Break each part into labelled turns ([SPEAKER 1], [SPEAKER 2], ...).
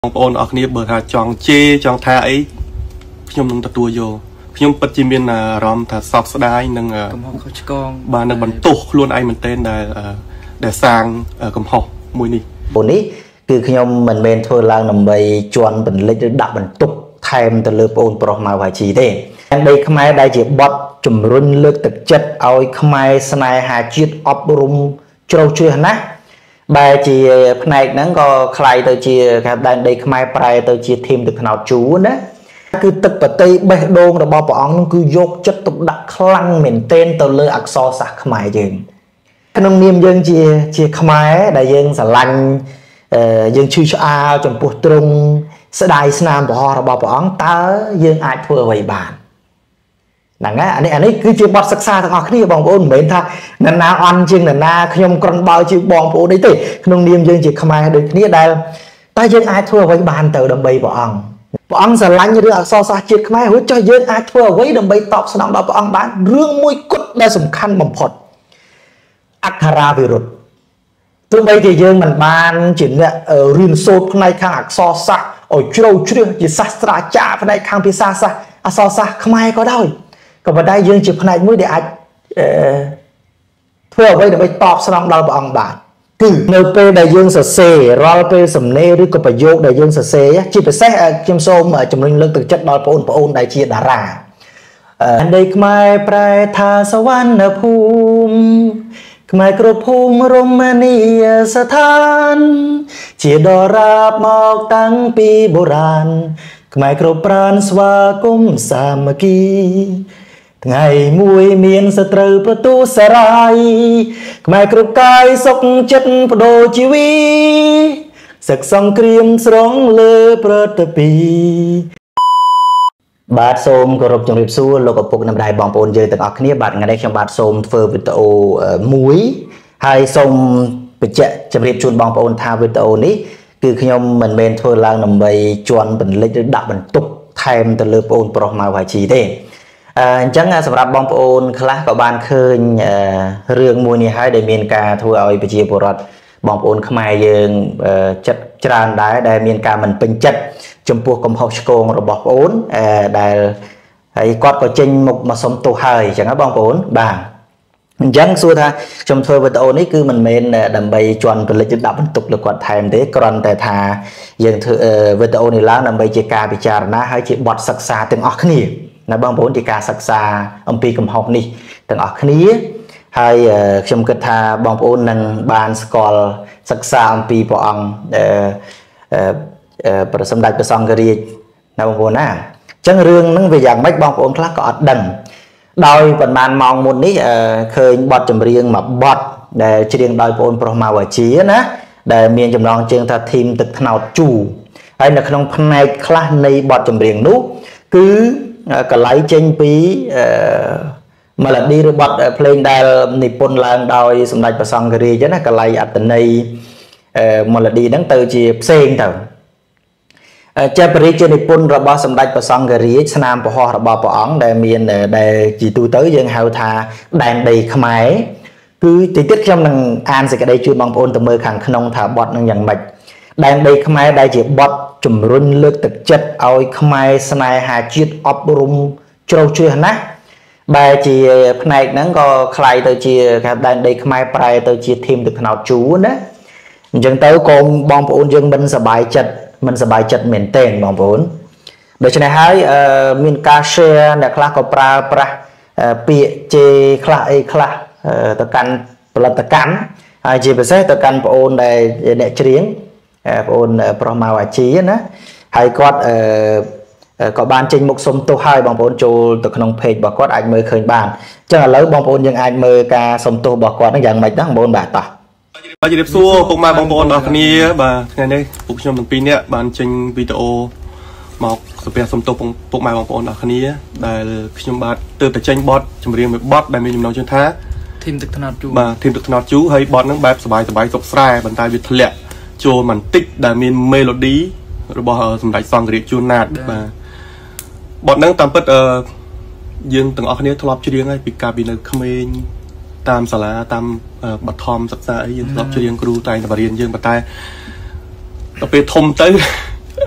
[SPEAKER 1] បងប្អូនអរគ្នាបើថាចង់ជេរចង់ថាអីខ្ញុំនឹងទទួលយកខ្ញុំពិតជាមានអារម្មណ៍ថាសោកស្ដាយនឹងកំហុសខុសឆ្គងបាទនឹងបន្ទោសខ្លួនឯងមែនទែនដែលសាងកំហុសមួយនេះ
[SPEAKER 2] ពួកនេះគឺខ្ញុំមិនមែនធ្វើឡើងដើម្បីជន់បន្លិចឬដាក់បន្ទុកថែមទៅលើបងប្រុសម៉ៅវ៉ាជីទេទាំងដីខ្មែរដែលជាបទជំរុញលើកទឹកចិត្តឲ្យខ្មែរស្នេហាជាតិអប់រំជ្រៅជ្រះណាស់បែរជាផ្នែកហ្នឹងក៏คล้ายទៅជាការដែនដីខ្មែរប្រែទៅជាធីមទឹកថ្នោតជូរណាគឺទឹកប្រតិបេះដូងរបស់ព្រះអង្គនឹងគឺយកចិត្តទុកដាក់ខ្លាំងមែនទែនទៅលើអក្សរសាស្ត្រខ្មែរយើងក្នុងនាមយើងជាខ្មែរដែលយើងស្រឡាញ់យើងឈឺឆ្អាលចំពោះទ្រង់ស្ដាយស្នាមព្រះហស្ថរបស់ព្រះអង្គតើយើងអាចធ្វើអ្វីបានហ្នឹងហើយអានេះគឺជាបទសិក្សាទាំងអស់គ្នាបងប្អូនមិនមែនថានរណាអន់ជាងនរណាខ្ញុំក្រំបើជាងបងប្អូនទេក្នុងនាមយើងជាខ្មែរដូចគ្នាដែលតើយើងអាចធ្វើអ្វីបានទៅដើម្បីព្រះអង្គស្រឡាញ់រឿងអក្សរសាស្ត្រជាតិខ្មែររួចចុះយើងអាចធ្វើអ្វីដើម្បីតបស្នងដល់ព្រះអង្គបានរឿងមួយគត់ដែលសំខាន់បំផុតអក្ខរាវិរុទ្ធទោះបីជាយើងមិនបានជាអ្នករៀនសូត្រផ្នែកខាងអក្សរសាស្ត្រឲ្យជ្រៅជ្រះជាសាស្ត្រាចារ្យផ្នែកខាងភាសាសាស្ត្រអក្សរសាស្ត្រខ្មែរក៏ដោយក៏ប៉ុន្តែយើងជាផ្នែកមួយដែលអាចធ្វើអ្វីដើម្បីតបស្នងដល់ព្រះអង្គបានគឺនៅពេលដែលយើងសរសេររាល់ពេលសំណេរឬក៏ប្រយោគដែលយើងសរសេរជាពិសេសខ្ញុំសូមជំរុញលើកទឹកចិត្តដល់បងប្អូនដែលជាតារាដីខ្មែរប្រែថាសវណ្ណភូមិខ្មែរគ្រប់ភូមិរមណីយស្ថានជាដរាបមកតាំងពីបុរាណខ្មែរគ្រប់ប្រានស្វាគមន៍សាមគ្គីថ្ងៃមួយមានសត្រូវប្រទូសរាយខ្មែរគ្រប់កាយសុខចិត្តបដូរជីវីសឹកសង្គ្រាមស្រង់លើប្រតិពីបាទសូមគោរពជំរាបសួរលោកឪពុកនិងម្ដាយបងប្អូនយើងទាំងអស់គ្នាបាទថ្ងៃនេះខ្ញុំបាទសូមធ្វើវីដេអូមួយហើយសូមបញ្ជាក់ជម្រាបជូនបងប្អូនថាវីដេអូនេះគឺខ្ញុំមិនមែនធ្វើឡើងដើម្បីជន់បន្លិចឬដាក់បន្ទុកថែមទៅលើបងប្រុសម៉ៅវ៉ាជីទេអញ្ចឹងសម្រាប់បងប្អូនខ្លះក៏បានឃើញរឿងមួយនេះហើយដែលមានការធ្វើឲ្យប្រជាពលរដ្ឋបងប្អូនខ្មែរយើងចិត្តច្រើនដែរដែលមានការមិនពេញចិត្តចំពោះកំហុសឆ្គងរបស់បងប្អូនដែលហើយគាត់ក៏ចេញមុខមកសុំទោសហើយអញ្ចឹងណាបងប្អូនបាទអញ្ចឹងសួរថាខ្ញុំធ្វើវីដេអូនេះគឺមិនមែនដើម្បីជន់ផលិតដាក់បន្ទុកលើគាត់ថែមទេគ្រាន់តែថាយើងធ្វើវីដេអូនេះឡើងដើម្បីជាការពិចារណាហើយជាបទសិក្សាទាំងអស់គ្នាណាបងប្អូនជាការសិក្សាអំពីកំហុសនេះទាំងអស់គ្នាហើយខ្ញុំគិតថាបងប្អូននឹងបានស្គាល់សិក្សាអំពីព្រះអង្គព្រះសម្ដេចព្រះសង្ឃរាជណាបងប្អូនណាអញ្ចឹងរឿងហ្នឹងវាយ៉ាងម៉េចបងប្អូនខ្លះក៏អត់ដឹងដោយប្រហែលម៉ោងមុននេះឃើញបទចម្រៀងមួយបទដែលច្រៀងដោយបងប្រុសម៉ៅវ៉ាជីណាដែលមានចំណងជើងថាធីមទឹកថ្នោតជូរហើយនៅក្នុងផ្នែកខ្លះនៃបទចម្រៀងនោះគឺកន្លែងចេញពីmelody ឬបទភ្លេងដែលនិពន្ធឡើងដោយសម្ដេចព្រះសង្ឃរាជណាកន្លែងអត្តន័យmelody ហ្នឹងទៅជាផ្សេងទៅជាបរិយានិពន្ធរបស់សម្ដេចព្រះសង្ឃរាជស្នាមព្រះហស្ថរបស់ព្រះអង្គដែលមានដែលជាទូទៅយើងហៅថាដែនដីខ្មែរគឺតិចទៀតខ្ញុំនឹងអានសេចក្តីជូនបងប្អូនទៅមើលខាងក្នុងថាបទនឹងយ៉ាងម៉េចដែនដីខ្មែរដែលជាបទជំរុញលើកទឹកចិត្តឲ្យខ្មែរស្នេហាជាតិអប់រំជ្រៅជ្រះណាស់បែរជាផ្នែកហ្នឹងក៏คล้ายទៅជាការដែនដីខ្មែរប្រែទៅជាធីមទឹកថ្នោតជូរណាអញ្ចឹងទៅកុំបងប្អូនយើងមិនសប្បាយចិត្តមែនទេបងប្អូនដូច្នេះហើយមានការ share អ្នកខ្លះក៏ប្រើប្រាស់ពាក្យជេរខ្លះអីខ្លះទៅកាន់ផលិតកម្មហើយជាពិសេសទៅកាន់បងប្អូនដែលអ្នកច្រៀងបងប្អូនប្រុសម៉ៅវ៉ាជីណាហើយគាត់ក៏បានចេញមុខសុំទោសហើយបងប្អូនចូលទៅក្នុង page របស់គាត់អាចមើលឃើញបានអញ្ចឹងឥឡូវបងប្អូនយើងអាចមើលការសុំទោសរបស់គាត់ហ្នឹងយ៉ាងម៉េចដែរបងប្អូនបាទតោះ
[SPEAKER 1] ជម្រាបសួរពុកម៉ែបងប្អូនទាំងគ្នាបាទថ្ងៃនេះពួកខ្ញុំទាំងពីរនាក់បានចេញវីដេអូមកសំពះសុំទោសពុកម៉ែបងប្អូនទាំងគ្នាដែលខ្ញុំបាទទើបតែចេញបទចម្រៀងមួយបទដែលមានចំណងជើងថា
[SPEAKER 3] ធីមទឹកថ្នោតជូរ
[SPEAKER 1] បាទធីមទឹកថ្នោតជូរហើយបទហ្នឹងបែបសបាយសុខស្រែប៉ុន្តែវាធ្លាក់ចូលបន្តិចដែលមាន melody របស់សម្ដេចសង្ឃរាជជួនណាតបាទបទហ្នឹងតាមពិតយើងទាំងអស់គ្នាធ្លាប់ច្រៀងហើយពីកាលពីនៅក្មេងតាមសាលាតាមបឋមសិក្សាអីយើងធ្លាប់ច្រៀងគ្រូតែងតែបរៀនយើងប៉ុន្តែដល់ពេលធំទៅ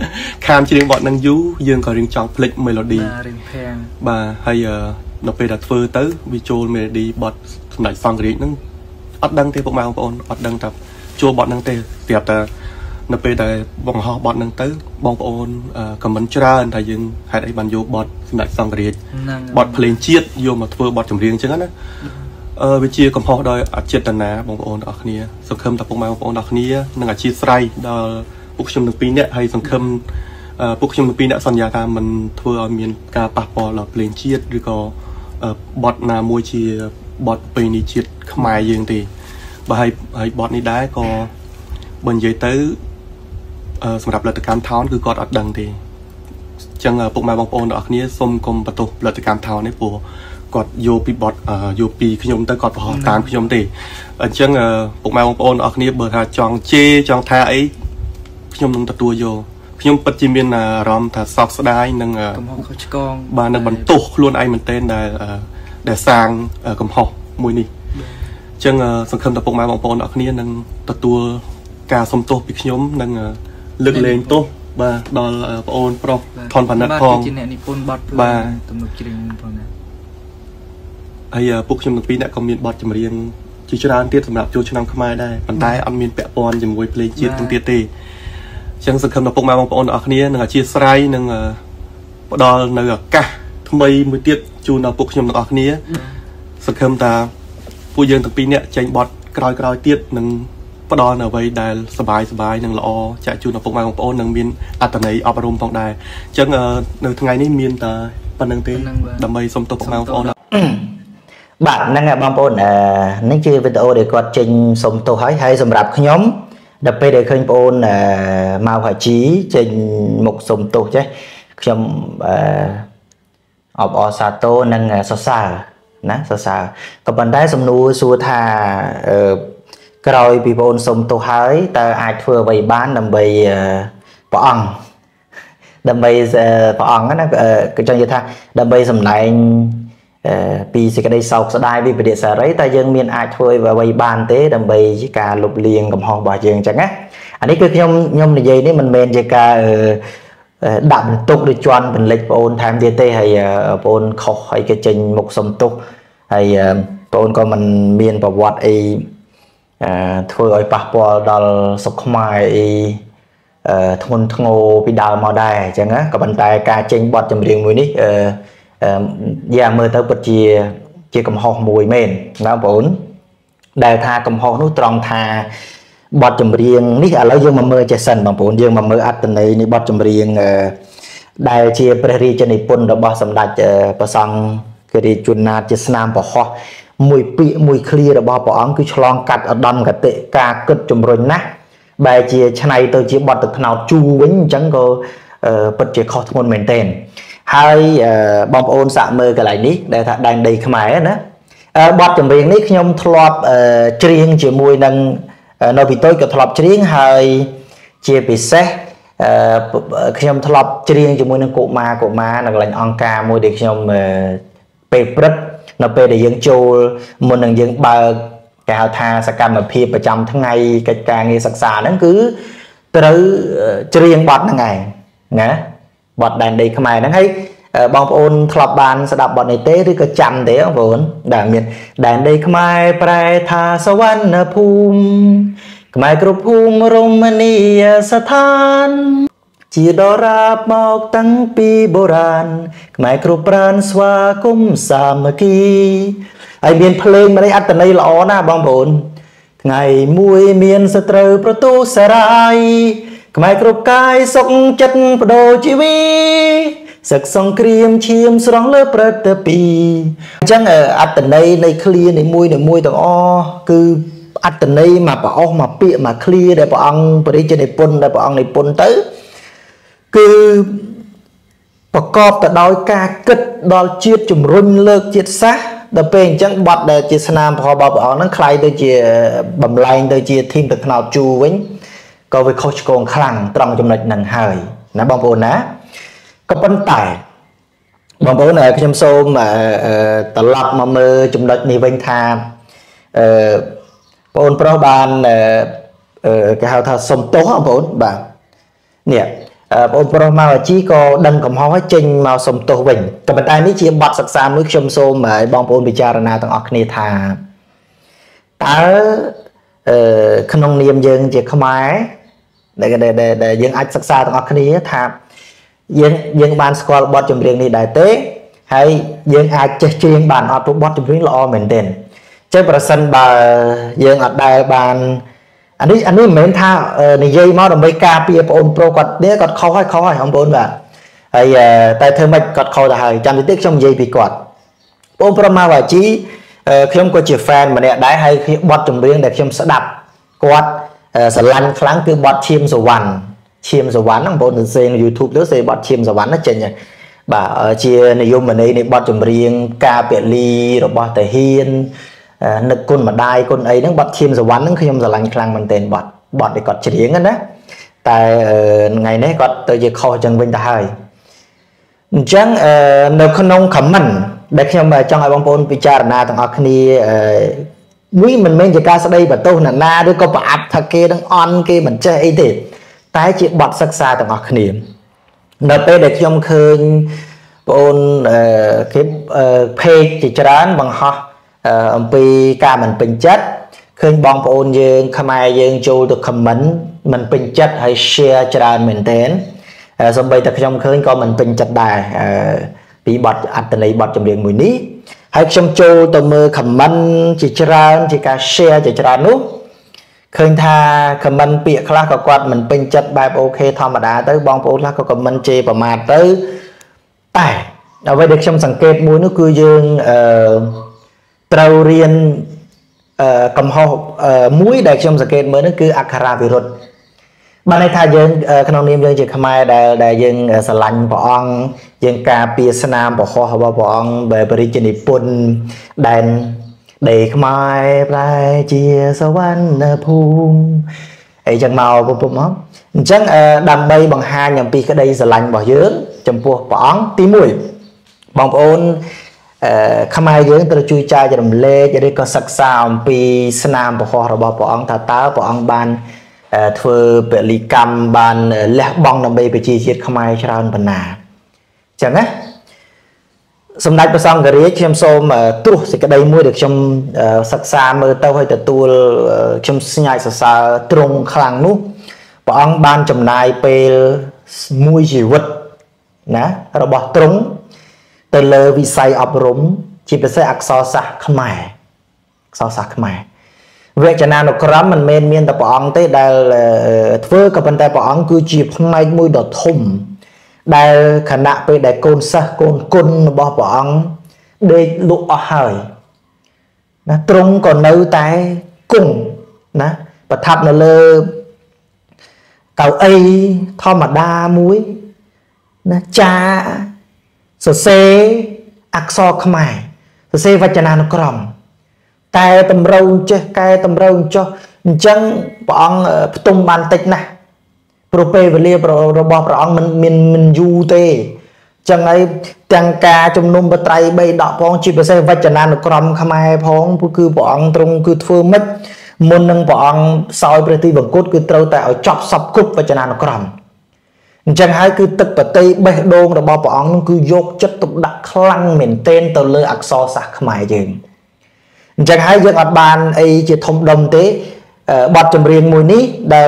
[SPEAKER 1] ខានជារៀងបត់នឹងយូរយើងក៏រៀងចង់ភ្លេច melody
[SPEAKER 3] រៀងភាំង
[SPEAKER 1] បាទហើយនៅពេលដែលធ្វើទៅវាចូល melody បត់សម្ដេចសង្ឃរាជហ្នឹងអត់ដឹងទេពុកម៉ែបងប្អូនអត់ដឹងថាចូលបត់ហ្នឹងទេប្រាប់តែនៅពេលដែលបងហោះបត់ហ្នឹងទៅបងប្អូនខមមិនច្រើនថាយើងហេតុអីបានយកបត់សម្ដេចសង្ឃរាជបត់ភ្លេងជាតិយកមកធ្វើបត់ចម្រៀងអញ្ចឹងណាវាជាកំហុសដោយអចេតនាបងប្អូនទាំងអស់គ្នាសង្ឃឹមថាពុកម៉ែបងប្អូនទាំងអស់គ្នានឹងអធិស្ឋានដល់ពួកខ្ញុំទាំងពីរនាក់ហើយសង្ឃឹមពួកខ្ញុំទាំងពីរនាក់សន្យាថាមិនធ្វើឲ្យមានការប៉ះពាល់ដល់ភ្លេងជាតិឬក៏បត់ណាមួយជាបត់ពេលនេះជាតិខ្មែរយើងទេបើហើយបត់នេះដែរក៏បើនិយាយទៅសម្រាប់ផលិតកម្មថោនគឺគាត់អត់ដឹងទេអញ្ចឹងពុកម៉ែបងប្អូនទាំងអស់គ្នាសូមកុំបន្ទោសផលិតកម្មថោននេះព្រោះគាត់យកពីបត់យកពីខ្ញុំទៅគាត់ប្រហោះតាមខ្ញុំទេអញ្ចឹងពុកម៉ែបងប្អូនទាំងអស់គ្នាបើថាចង់ជេរចង់ថាអីខ្ញុំនឹងទទួលយកខ្ញុំពិតជាមានអារម្មណ៍ថាសោកស្ដាយនឹង
[SPEAKER 3] កំហុសខុសឆ្គង
[SPEAKER 1] បាទនឹងបន្ទោសខ្លួនឯងមែនទែនដែលសាងកំហុសមួយនេះអញ្ចឹងសង្ឃឹមថាពុកម៉ែបងប្អូនទាំងអស់គ្នានឹងទទួលការសុំទោសពីខ្ញុំនិងលើកលែងទោសបាទដល់បងអូនប្រុសថនផានិតផង
[SPEAKER 3] ជាអ្នកនិពន្ធបទភ្លេងទំនុកច្រៀងផងណា
[SPEAKER 1] ហើយពួកខ្ញុំទាំងពីរអ្នកក៏មានបទចម្រៀងជាច្រើនទៀតសម្រាប់ចូលឆ្នាំខ្មែរដែរប៉ុន្តែអត់មានពាក់ព័ន្ធជាមួយភ្លេងជាតិទាំងទៀតទេអញ្ចឹងសង្ឃឹមថាពុកម៉ែបងប្អូនទាំងអស់គ្នានឹងអធិស្ឋាននឹងផ្ដល់នៅឱកាសថ្មីមួយទៀតជូនដល់ពួកខ្ញុំទាំងអស់គ្នាសង្ឃឹមថាពួកយើងទាំងពីរអ្នកចេញបទក្រោយៗទៀតនឹងផ្ដល់នៅអ្វីដែលសบายនិងល្អចាក់ជូនដល់ពុកម៉ែបងប្អូននឹងមានអត្ថន័យអប់រំផងដែរអញ្ចឹងនៅថ្ងៃនេះមានតែប៉ុណ្្នឹងទេដើម្បីសុំទោសពុកម៉ែបងប្អូន
[SPEAKER 2] បាទហ្នឹងហើយបងប្អូននេះជាវីដេអូដែលគាត់ចេញសុំទោសហើយសម្រាប់ខ្ញុំដល់ពេលដែលឃើញបងប្អូនម៉ៅហាជីចេញមុខសុំទោសចេះខ្ញុំអបអរសាទរនិងសរសើរណាសរសើរក៏ប៉ុន្តែសំណួរសួរថាក្រោយពីបងសុំទោសហើយតើអាចធ្វើអ្វីបានដើម្បីព្រះអង្គដើម្បីព្រះអង្គណាគឺចង់និយាយថាដើម្បីសម្ដែងពីសេចក្តីសោកស្ដាយវិបត្តិសារីតែយើងមានអាចធ្វើអ្វីបានទេដើម្បីជាការលុបលាងកំហុសរបស់យើងអញ្ចឹងណាអានេះគឺខ្ញុំនិយាយនេះមិនមែនជាការដាក់បន្ទុកឬជន់បន្លិចបងអូនថែមទៀតទេហើយបងអូនខុសហើយគេចេញមុខសុំទោសហើយបងអូនក៏មិនមានប្រវត្តិអីធ្វើឲ្យប៉ះពាល់ដល់សុខខ្មែរអីធ្ងន់ធ្ងរពីដើមមកដែរអញ្ចឹងណាក៏ប៉ុន្តែការចេញបទចម្រៀងមួយនេះយ៉ាមើលទៅពិតជាកំហុសមួយមែនណាបងប្អូនដែលថាកំហុសនោះត្រង់ថាបទចម្រៀងនេះឥឡូវយើងមកមើលចេះសិនបងប្អូនយើងមកមើលអត្ថន័យនៃបទចម្រៀងដែលជាព្រះរាជនិពន្ធរបស់សម្ដេចព្រះសង្ឃរាជជួនណាតជាស្នាមប្រហោះមួយពាក្យមួយឃ្លារបស់ព្រះអង្គគឺឆ្លងកាត់ឧត្តមកតិការគិតជំរុញណាស់បែរជាឆ្នៃទៅជាបទទឹកថ្នោតជូរវិញអញ្ចឹងក៏ពិតជាខុសធ្ងន់មែនទែនហើយបងប្អូនសាកមើលកន្លែងនេះដែលថាដែនដីខ្មែរណាបទចម្រៀងនេះខ្ញុំធ្លាប់ច្រៀងជាមួយនឹងនៅពីតូចក៏ធ្លាប់ច្រៀងហើយជាពិសេសខ្ញុំធ្លាប់ច្រៀងជាមួយនឹងកុមារនៅកន្លែងអង្គការមួយដែលខ្ញុំពេលព្រឹកនៅពេលដែលយើងចូលមុននឹងយើងបើកគេហៅថាសកម្មភាពប្រចាំថ្ងៃកិច្ចការងារសិក្សាហ្នឹងគឺត្រូវច្រៀងបទហ្នឹងឯងណាបទដែនដីខ្មែរហ្នឹងហើយបងប្អូនធ្លាប់បានស្ដាប់បទនេះទេឬក៏ចាំទេបងប្អូនដែលមានដែនដីខ្មែរប្រែថាសវណ្ណភូមិខ្មែរគ្រប់ភូមិរមណីយស្ថានជាដរាបមកតាំងពីបុរាណខ្មែរគ្រប់ប្រានស្វាគមន៍សាមគ្គីហើយមានភ្លេងមួយអត្ថន័យល្អណាស់បងប្អូនថ្ងៃមួយមានសត្រូវប្រទូសារាយខ្មែរគ្រប់កាយសុខចិត្តបដូរជីវីសឹកសង្គ្រាមឈាមស្រង់លើព្រឹត្តពីអញ្ចឹងអត្ថន័យនៃឃ្លានីមួយទាំងអស់គឺអត្ថន័យមកប្រអស់មកពាក្យមកឃ្លាដែលព្រះអង្គបរិជ្ជនិពន្ធដែលព្រះអង្គនិពន្ធទៅគឺប្រកបទៅដោយការគិតដល់ជាតិជំរុញលើកជាតិសាសន៍ដល់ពេលអញ្ចឹងបទដែលជាស្នាមរបស់ព្រះអង្គហ្នឹងคล้ายទៅជាបំលែងទៅជាធីមទឹកថ្នោតជូរវិញក៏វាខុសឆ្គងខ្លាំងត្រង់ចំណុចហ្នឹងហើយណាបងប្អូនណាក៏ប៉ុន្តែបងប្អូនខ្ញុំសូមត្រឡប់មកមើលចំណុចនេះវិញថាបងប្អូនប្រុសបានគេហៅថាសុំទោសបងប្អូនបាទនេះ ôn pro mau chỉ có đâm cầm hoa trình màu sông tô bình cầm tay ní chỉ bật sặc sàm nước chôm xôm mà bong ôn bị cha na tầng ọc nê thà ta khăn ông niệm dương chỉ không ai để dương ách sặc sàm tầng ọc nê thà dương ban squat bot chấm riêng này đại tế hay dương ách chơi riêng bàn ọt bot chấm riêng lo mình tên chơi bờ sân bà dương ọt đại bàn anh ấy mình tha này dây máu đồng mấy ca pia ôn pro quạt đĩa quạt khâu hay không ôn là hay tại thơ mạch quạt khâu là hay trăm tiết trong dây bị quạt ôn pro ma và chí khi ông có chìa fan mà nè đái hay khi bọt trồng riêng để khi ông sẽ đập quạt sẽ lăn kháng từ bọt chim rồi ván ông ôn trên YouTube đó sẽ bọt chim rồi ván nó trên nhỉ bà chia này dùng mình đây này bọt trồng riêng ca bể ly rồi bọt thể hiên nực con mà đai con ấy nó bật chim rồi vắn nó khi ông giờ lành khang mình tên bọt để cọt chỉ đó tại ngày nay cọt từ giờ kho chân vinh ta hơi chẳng nếu không nông khẩm mình để khi mà trong ai bông bồn picha na thằng Akni quý mình men chỉ ca sau đây và tôi là na đứa có bạp thật kia đang on kia mình chơi ấy thì tái chuyện bọt sắc xa thằng Akni nợ pe để khi ông khơi bồn cái page chỉ cho đán bằng họ vì ca mình bình chất khi bong ôn dương khai dương châu được comment mình bình chất hay share cho đàn mình tên xong bây giờ trong khơi có mình bình chất đài bị bọt ăn từ này bọt trong điện mùi ní hay trong châu tôi mơ comment chỉ cho đàn chỉ cả share chỉ cho đàn nút khơi tha comment bịa khác có quạt mình bình chất bài ok thầm mà đã tới bong ôn khác có comment chê và mà tới tài ở đây được trong sản kết mũi nó cứ dương trâu riêng cầm hộp mũi đại trong sự kiện mới nó cứ akara virus ban này thay dân khăn niệm dân chỉ khai đại dân sờ lạnh bỏ ong dân cà pia nam bỏ kho bỏ ong về bari trên Nhật đèn để khai lại chia sâu văn phun ấy chẳng màu bụng nó chẳng đầm bay bằng hai nhầm pi cái đây sờ lạnh bỏ dưới chấm pua bỏ ong tí mũi bong ôn khăm hai dưỡng tôi chui chai cho đầm lê cho đây có sắc sao pi nam bỏ kho bỏ ong thà tá bỏ ong ban thưa bệ lý cam ban lẹ bong nằm bay bị chi chiết khăm hai cho ra phần nào chẳng á sầm đại bờ sông cái đấy xem xô mà tu thì cái đây mua được trong sắc xa mơ tao hay tu trong nhai sa trung khang nút bỏ ong ban chầm nai pe mui chỉ vật nè rồi bỏ trúng từ lơ vi say ấp rúng chỉ phải say ác so sa khmai việc cho nên nó có mình men tập bỏng tới đây phơi các bạn tay bỏng cứ chỉ khmai môi đỏ thùng đây khả năng về đại côn sa côn bỏ bỏng để lụa hơi nó trúng còn nấu tay cùng nè và thắp nó lơ cầu ấy thò mà đa muối nó cha sơ xe ác so khmai sơ xe vạch chân nó còng cái tầm râu cho chân bọn tung bàn tịch nè prope về lia robot bọn mình du tê chân ấy chân ca trong nôm bờ tây bay đọ phong chỉ phải xe vạch chân nó còng khmai phong cứ bọn trung cứ phơi mất môn năng bọn soi bờ tây bằng cốt cứ trâu tại ở chọc sập cúp vạch chân nó còng chẳng hay cứ tức bờ tây bê đôn rồi bỏ ong cứ dốt chất tục đặt khăn mình tên từ lơ ạc so sạc khmai chừng chẳng hay dân ở bàn ấy chỉ thông đồng tế bọt chùm riêng mùi ní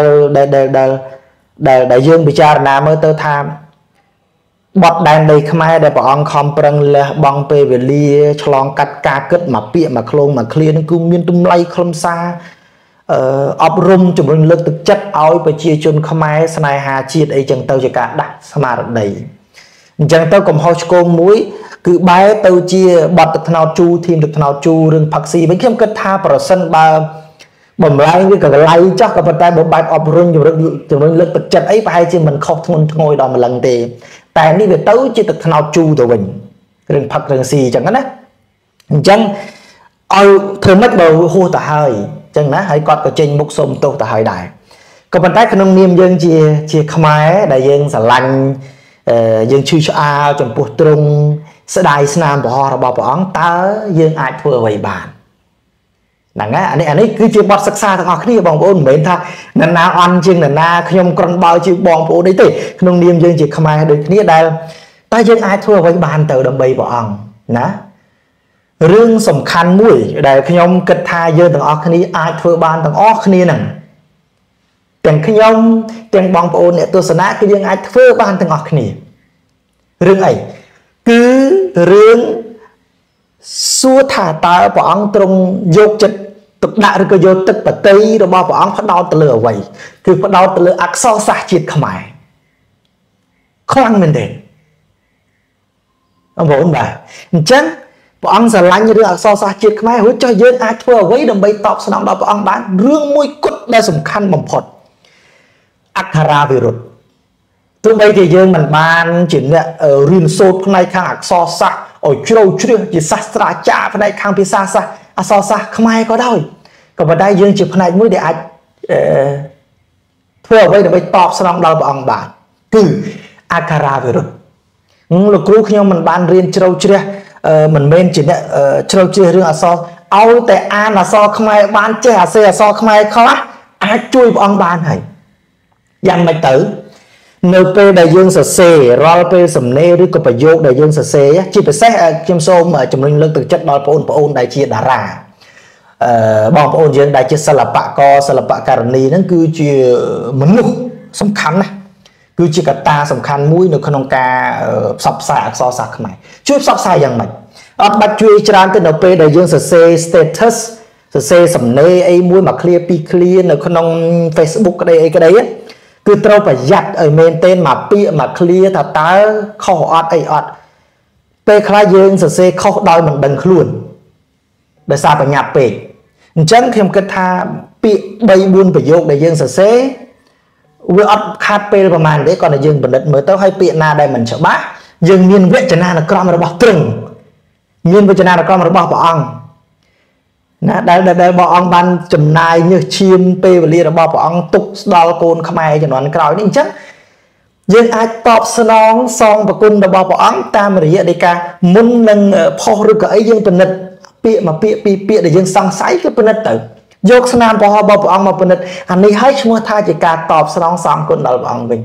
[SPEAKER 2] đại dương bị cha nà mơ tơ tham bọt đàn đầy khmai để bỏ ong không prăng là bong pê về lia chlong cắt ca kết mà bịa mà khôn mà clear nó cứ miên tung lay không xa ấp rung chụp rung lực thực chất áo và chia chôn khmai snai hà chia ấy chẳng tao chỉ cả đặt sama đầy chẳng tao cầm hoi con muối cứ bái tao chia bọt được nào chu thêm được nào chu rừng phật si với kiếm kết tha vào sân ba bầm lái với cả lái chắc cả tay bộ bài ấp rung chụp rung lực thực chất ấy phải chứ mình không thôn ngồi đó mà lần thì tại ní về tao chia được nào chu tụi mình rừng phật rừng si chẳng á chẳng thường mất bầu hô ta hơi chẳng ná hãy còn có trên mục sông tô ta hơi đại còn bàn tay khăn niêm dân chia khmai đại dân xả lạnh dân chui cho ao trong buộc trung sẽ đại nam bỏ ra bỏ óng ta dân ai vừa vậy bàn nè nghe anh ấy cứ chỉ bọt sắc xa thằng họ kia bằng ôn mấy tha nè na ăn chừng nè na khi ông con bao chịu bong ôn đấy thì nông niệm dương chỉ không ai được nghĩa đây ta dương ai thua với bàn từ đầm bầy bỏ ong nè rương sầm khăn mũi để khi ông kết tha dương thằng họ kia ai thua bàn thằng họ kia nè tiền khi ông tiền bong ôn này tôi sẽ nã cái dương ai thua bàn thằng họ kia rương ấy cứ rương xua thả ta bỏ ong trong dột chất tục đại rồi dột tức bật tây rồi bỏ ong phát đau từ lửa vậy cứ phát đau từ lửa ác so xa chiết không ai khoan mình đến ông vốn bà chắc bỏ ong giờ lạnh như đứa ác so xa chiết không ai hứa cho dân ai thua với đồng bay tọp sau đó bỏ ong bán rương môi cút đây sủng khăn bằng phật Akara virus tụi bây thì dân mình ban chuyện ở riêng sốt này khang ác so xa ở châu chưa chỉ sastra cha phần này khang pisa sa so sa không ai có đâu còn vào đây dương chụp phần này mới để ai thua với để bay tọp xong đâu bằng bạn cứ Akara virus lúc lúc khi mình ban riêng châu chưa mình bên chuyện châu chưa riêng so ao tại an là so không ai ban trẻ xe so không ai khó ai chui bằng ban này dàn mạch tử NP đại dương sở xê, RP sầm nê rồi có phải vô đại dương sở xê chỉ phải xét kim sôm ở trong linh lực thực chất đòi ôn đại chia đà ra bong ôn dương đại chia salapa karani nó cứ chia mẫn lục sầm khăn này cứ chia cả ta sầm khăn mũi nó không ca sập sạc so sạc này chút sập saiយ៉ាងម៉េចអត់បាច់ជួយច្រើនទៅនៅពេលដែលយើងសរសេរ status សរសេរសំណេរអីមួយមក clear ពី clear នៅក្នុង Facebook ក្តីអីក្តីគឺត្រូវប្រយ័ត្នឲ្យមែនទែនមកពាក្យមក clear ថាតើខុសអត់អីអត់ពេលខ្លះយើងសរសេរខុសដោយមិនដឹងខ្លួនដោយសារប្រញាប់ពេកអញ្ចឹងខ្ញុំគិតថាពាក្យ 3-4 ប្រយោគដែលយើងសរសេរវាអត់ខាត់ពេលប្រហែលទេគាត់តែយើងពិនិត្យមើលទៅឲ្យពាក្យណាដែលមិនច្បាស់យើងមានវចនានុក្រមរបស់ទ្រឹងមានវចនានុក្រមរបស់ព្រះអង្គណាដែលព្រះអង្គបានចំណាយញើសឈាមពេលវេលារបស់ព្រះអង្គទុកស្ដាល់កូនខ្មែរជំនាន់ក្រោយនេះអញ្ចឹងយើងអាចតបស្នងសងប្រគុណរបស់ព្រះអង្គតាមរយៈនៃការមុននឹងផុសឬក៏អីយើងពិនិត្យពាក្យមកពាក្យពីរពាក្យដែលយើងសង្ស័យគឺពិនិត្យទៅយកស្នាមព្រះរបស់ព្រះអង្គមកពិនិត្យអានេះឲ្យឈ្មោះថាជាការតបស្នងសងគុណដល់ព្រះអង្គវិញ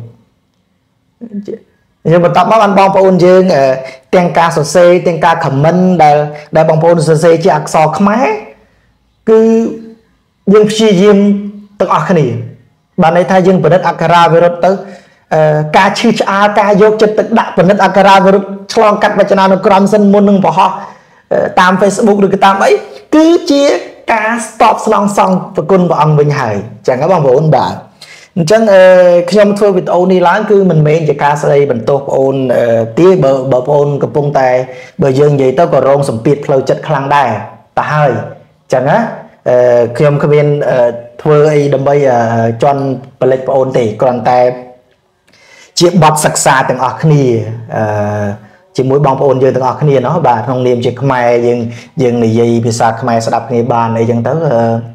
[SPEAKER 2] យើងបន្តមកបានបងប្អូនយើងទាំងការសរសេរទាំងការ comment ដែលបងប្អូនសរសេរជាអក្សរខ្មែរគឺយើងព្យាយាមទាំងអស់គ្នាបានន័យថាយើងពិនិត្យអក្ខរាវិរុទ្ធទៅការឈឺឆ្អាលការយកចិត្តទុកដាក់ពិនិត្យអក្ខរាវិរុទ្ធឆ្លងកាត់វចនានុក្រមសិនមុននឹងបង្ហោះតាម Facebook ឬក៏តាមអីគឺជាការស្ទប់ស្នងសងប្រគុណព្រះអង្គវិញហើយចឹងហ៎បងប្អូនបាទអញ្ចឹងខ្ញុំធ្វើវីដេអូនេះឡើងគឺមិនមែនជាការស្ដីបន្ទោសបងប្អូនទេបើបងប្អូនកំពុងតែបើយើងនិយាយទៅក៏រងសម្ពាធផ្លូវចិត្តខ្លាំងដែរតែហើយចឹងណាខ្ញុំគ្មានធ្វើអីដើម្បីជន់ផលិតបងប្អូនទេគ្រាន់តែជាបទសិក្សាទាំងអស់គ្នាជាមួយបងប្អូនយើងទាំងអស់គ្នាเนาะបាទក្នុងនាមជាខ្មែរយើងនិយាយភាសាខ្មែរស្ដាប់គ្នាបានអីចឹងទៅ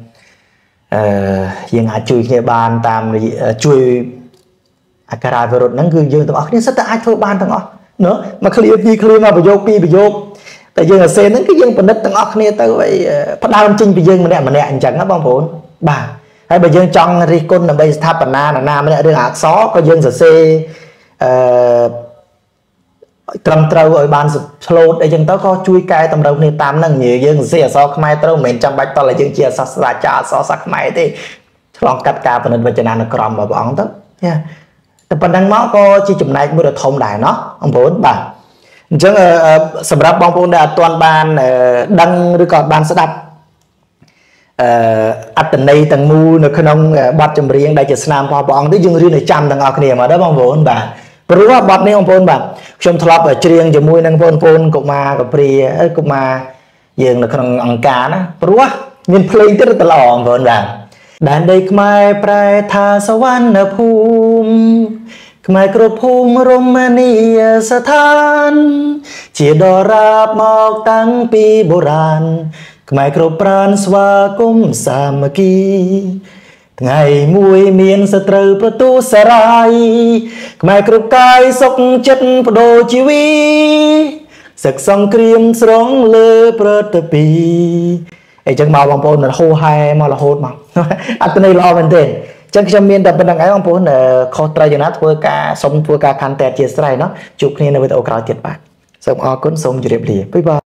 [SPEAKER 2] យើងអាចជួយគ្នាបានតាមជួយអក្ខរាវិរុទ្ធហ្នឹងគឺយើងទាំងអស់គ្នាសិតតែអាចធ្វើបានទាំងអស់เนาะមក clear ពី clear មកប្រយោគពីប្រយោគតែយើងអាសេហ្នឹងគឺយើងពិនិត្យទាំងអស់គ្នាទៅឲ្យផ្ដើមចេញពីយើងម្នាក់អញ្ចឹងណាបងប្អូនបាទហើយបើយើងចង់រិះគន់ដើម្បីស្ថាបនាណាម្នាក់រឿងអក្សរក៏យើងសរសេរត្រឹមត្រូវឲ្យបានឆ្លូតអីចឹងទៅក៏ជួយកែតម្រូវគ្នាតាមហ្នឹងនិយាយយើងសរសេរអក្សរខ្មែរត្រូវមិនមែនចាំបាច់តោះឲ្យយើងជាសាស្ត្រាចារ្យអក្សរសាស្ត្រខ្មែរទេឆ្លងកាត់ការពិនិត្យវចនានុក្រមរបស់ព្រះអង្គទៅតែប៉ុណ្ណឹងមកក៏ជាចំណែកមួយដ៏ធំដែរណោះបងប្អូនបាទអញ្ចឹងសម្រាប់បងប្អូនដែលអត់ទាន់បានដឹងឬក៏បានស្ដាប់អត្តន័យទាំងមូលនៅក្នុងបទចម្រៀងដែលជាស្នាមរបស់ព្រះអង្គនេះយើងរៀនឲ្យចាំទាំងអស់គ្នាមកដែរបងប្អូនបាទព្រោះបទនេះបងប្អូនបាទខ្ញុំធ្លាប់ច្រៀងជាមួយនឹងបងប្អូនកុមារកព្រាកុមារយើងនៅក្នុងអង្គការណាព្រោះមានភ្លេងទៀតទៅល្អបងប្អូនបាទដែនដីខ្មែរប្រែថាសវណ្ណភូមិខ្មែរគ្រប់ភូមិរមណីយស្ថានជាដរាបមកតាំងពីបុរាណខ្មែរគ្រប់ប្រាណស្វាគមន៍សាមគ្គីថ្ងៃមួយមានសត្រូវប្រទូសរាយខ្មែរគ្រប់កាយសុខចិត្តបដូរជីវីសឹកសង្គ្រាមស្រង់លើប្រតិពីអញ្ចឹងមកបងប្អូនហូហែមករហូតមកអត្តន័យល្អមែនទេចឹងខ្ញុំមានតែប៉ុណ្្នឹងឯងបងប្អូនខុសត្រូវយ៉ាងណាធ្វើការសុំធ្វើការកាន់តែអធិស្ឋានណាជួបគ្នានៅវីដេអូក្រោយទៀតបាទសូមអរគុណសូមជម្រាបលាបាយបាយ